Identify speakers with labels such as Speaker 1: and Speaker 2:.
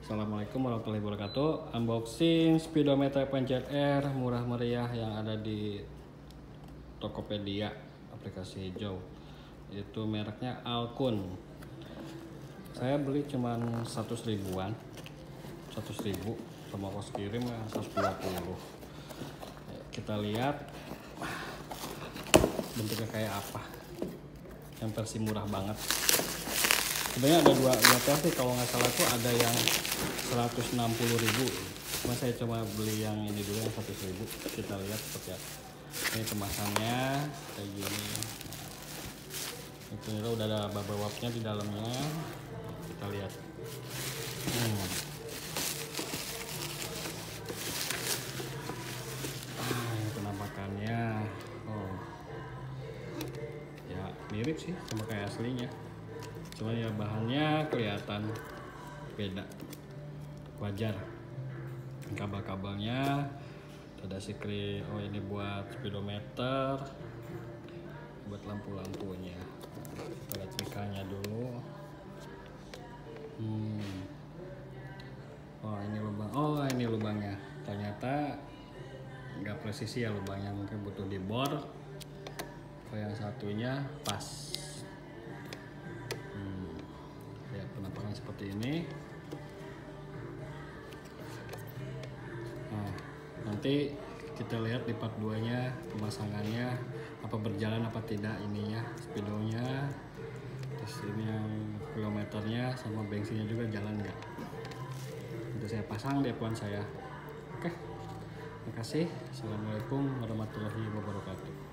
Speaker 1: Assalamualaikum warahmatullahi wabarakatuh. Unboxing speedometer pencet R murah meriah yang ada di Tokopedia aplikasi hijau. Itu mereknya Alkun. Saya beli cuman 100 ribuan, 100 ribu sama kos kirim 120. Kita lihat bentuknya kayak apa. Yang versi murah banget. Sebenarnya ada dua versi, kalau nggak salah tuh ada yang 160 ribu. Cuma saya cuma beli yang ini dulu yang 100 ribu. Kita lihat seperti apa. Ini kemasannya kayak gini. Nah, ini udah ada bubble wrapnya di dalamnya. Kita lihat. Ini penampakannya. Oh, ya mirip sih sama kayak aslinya. Cuma ya bahannya kelihatan beda, wajar. Kabel-kabelnya ada oh ini buat speedometer, buat lampu-lampunya. Kita lihat micanya dulu. Oh ini lubang, ini lubangnya. Ternyata nggak presisi ya lubangnya, mungkin butuh dibor. Kalau yang satunya pas. Penampakan seperti ini. Nah, nanti kita lihat di part 2 nya pemasangannya apa berjalan apa tidak ininya, speedonya, terus ini yang kilometernya sama bensinnya juga jalan nggak. Itu saya pasang di F1 saya. Oke, terima kasih. Assalamualaikum warahmatullahi wabarakatuh.